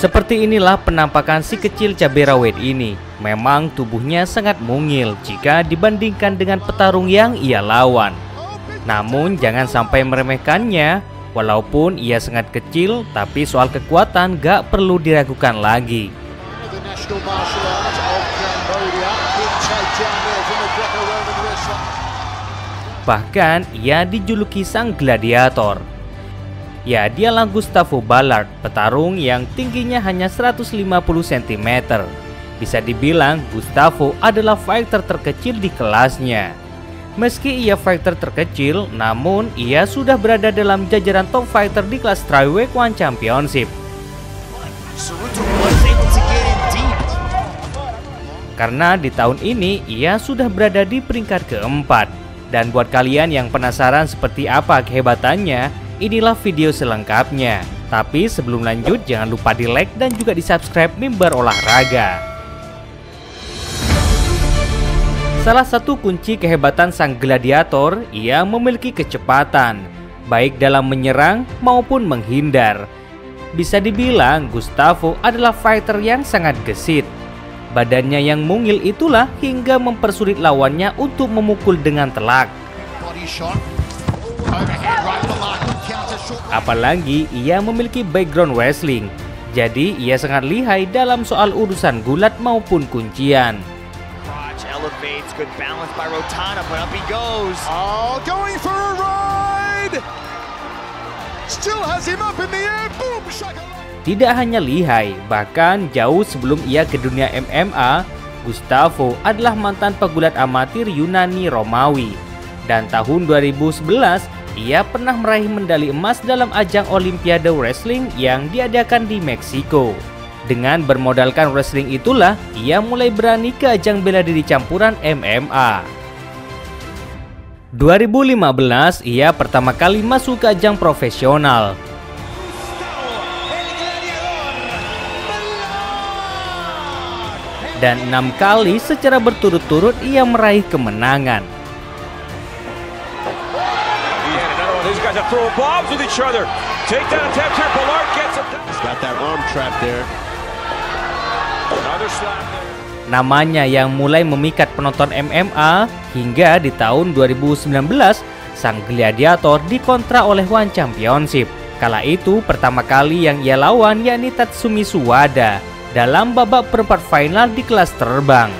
Seperti inilah penampakan si kecil cabai rawit ini. Memang tubuhnya sangat mungil jika dibandingkan dengan petarung yang ia lawan. Namun jangan sampai meremehkannya. Walaupun ia sangat kecil, tapi soal kekuatan gak perlu diragukan lagi. Bahkan ia dijuluki sang gladiator. Ya, dialah Gustavo Ballard, petarung yang tingginya hanya 150 cm. Bisa dibilang Gustavo adalah fighter terkecil di kelasnya. Meski ia fighter terkecil, namun ia sudah berada dalam jajaran top fighter di kelas Strawweight One Championship. Karena di tahun ini ia sudah berada di peringkat keempat. Dan buat kalian yang penasaran seperti apa kehebatannya, inilah video selengkapnya. Tapi sebelum lanjut, jangan lupa di like dan juga di subscribe Mimbar Olahraga. Salah satu kunci kehebatan sang gladiator, ia memiliki kecepatan, baik dalam menyerang maupun menghindar. Bisa dibilang Gustavo adalah fighter yang sangat gesit. Badannya yang mungil itulah hingga mempersulit lawannya untuk memukul dengan telak. Apalagi ia memiliki background wrestling, jadi ia sangat lihai dalam soal urusan gulat maupun kuncian. Tidak hanya lihai, bahkan jauh sebelum ia ke dunia MMA, Gustavo adalah mantan pegulat amatir Yunani Romawi. Dan tahun 2011, ia pernah meraih medali emas dalam ajang Olimpiade Wrestling yang diadakan di Meksiko. Dengan bermodalkan wrestling itulah, ia mulai berani ke ajang bela diri campuran MMA. 2015, ia pertama kali masuk ke ajang profesional. Dan 6 kali secara berturut-turut ia meraih kemenangan. Namanya yang mulai memikat penonton MMA hingga di tahun 2019 sang gladiator dikontrak oleh One Championship. Kala itu pertama kali yang ia lawan yakni Tatsumi Suwada dalam babak perempat final di kelas terbang.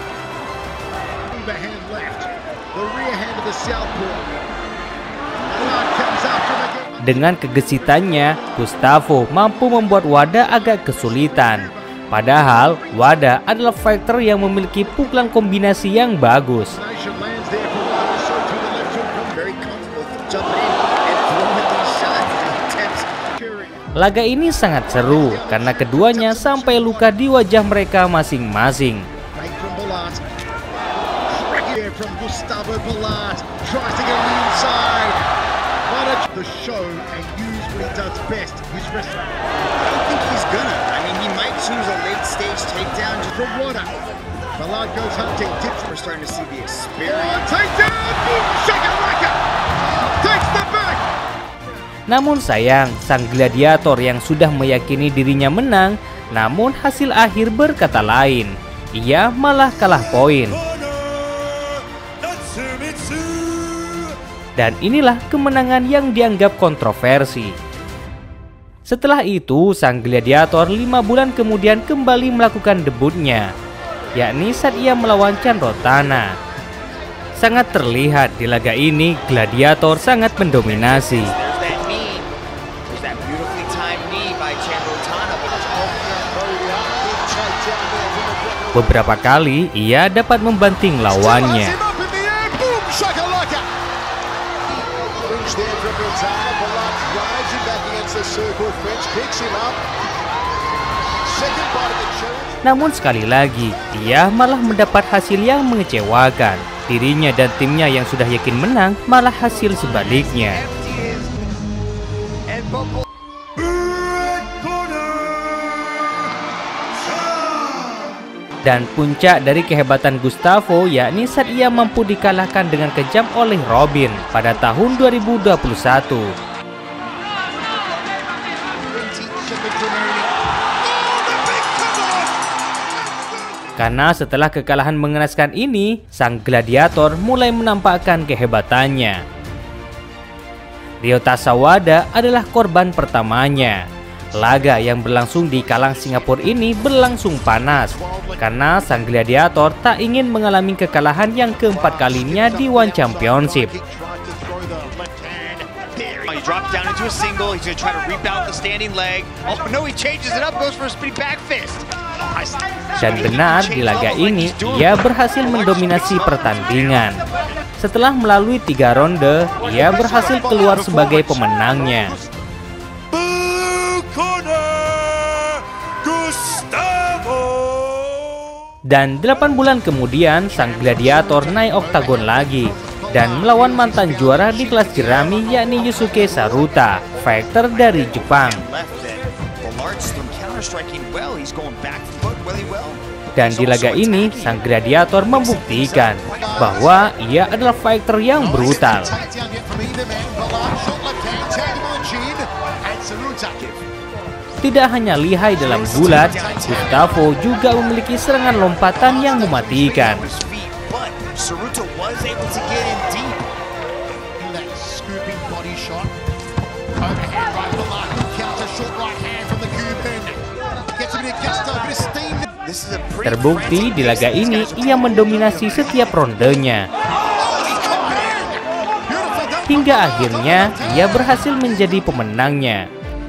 Dengan kegesitannya, Gustavo mampu membuat Wada agak kesulitan. Padahal Wada adalah fighter yang memiliki pukulan kombinasi yang bagus. Laga ini sangat seru karena keduanya sampai luka di wajah mereka masing-masing. Namun sayang, sang gladiator yang sudah meyakini dirinya menang, namun hasil akhir berkata lain. Ia malah kalah poin. Dan inilah kemenangan yang dianggap kontroversi. Setelah itu, sang gladiator 5 bulan kemudian kembali melakukan debutnya, yakni saat ia melawan Chandro Tana. Sangat terlihat di laga ini, gladiator sangat mendominasi. Beberapa kali ia dapat membanting lawannya. Namun sekali lagi, ia malah mendapat hasil yang mengecewakan. Dirinya dan timnya yang sudah yakin menang, malah hasil sebaliknya. Dan puncak dari kehebatan Gustavo yakni saat ia mampu dikalahkan dengan kejam oleh Robin pada tahun 2021. Karena setelah kekalahan mengenaskan ini, sang gladiator mulai menampakkan kehebatannya. Ryota Sawada adalah korban pertamanya. Laga yang berlangsung di Kalang, Singapura ini berlangsung panas karena sang gladiator tak ingin mengalami kekalahan yang keempat kalinya di One Championship. Dan benar, di laga ini ia berhasil mendominasi pertandingan. Setelah melalui 3 ronde, ia berhasil keluar sebagai pemenangnya. Dan 8 bulan kemudian, sang gladiator naik oktagon lagi dan melawan mantan juara di kelas jerami yakni Yusuke Saruta, fighter dari Jepang. Dan di laga ini, sang gladiator membuktikan bahwa ia adalah fighter yang brutal. Tidak hanya lihai dalam gulat, Gustavo juga memiliki serangan lompatan yang mematikan. Terbukti di laga ini ia mendominasi setiap rondenya. Hingga akhirnya ia berhasil menjadi pemenangnya.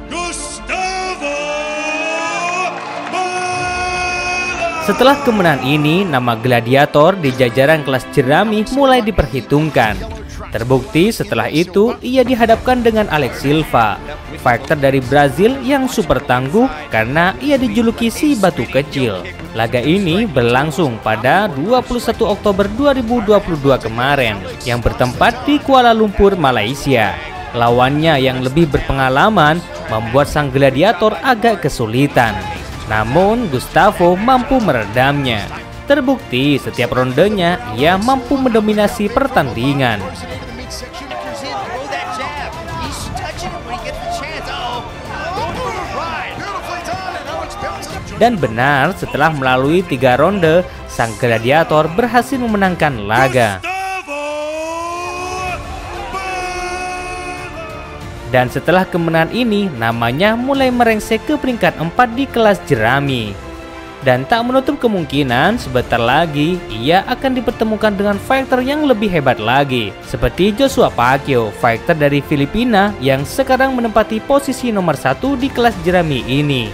Setelah kemenangan ini, nama gladiator di jajaran kelas jerami mulai diperhitungkan. Terbukti setelah itu ia dihadapkan dengan Alex Silva, fighter dari Brazil yang super tangguh karena ia dijuluki si batu kecil. Laga ini berlangsung pada 21 Oktober 2022 kemarin yang bertempat di Kuala Lumpur, Malaysia. Lawannya yang lebih berpengalaman membuat sang gladiator agak kesulitan. Namun Gustavo mampu meredamnya. Terbukti setiap rondenya ia mampu mendominasi pertandingan. Dan benar, setelah melalui 3 ronde, sang gladiator berhasil memenangkan laga. Dan setelah kemenangan ini, namanya mulai merengsek ke peringkat 4 di kelas jerami. Dan tak menutup kemungkinan sebentar lagi ia akan dipertemukan dengan fighter yang lebih hebat lagi, seperti Joshua Pacquiao, fighter dari Filipina yang sekarang menempati posisi nomor 1 di kelas jerami ini.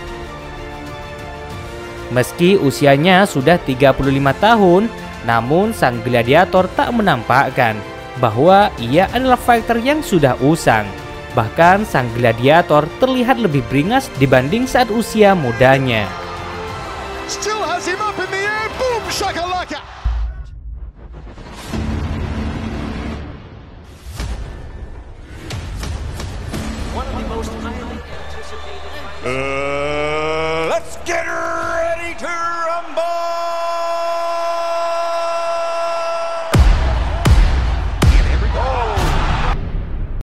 Meski usianya sudah 35 tahun, namun sang gladiator tak menampakkan bahwa ia adalah fighter yang sudah usang. Bahkan sang gladiator terlihat lebih beringas dibanding saat usia mudanya.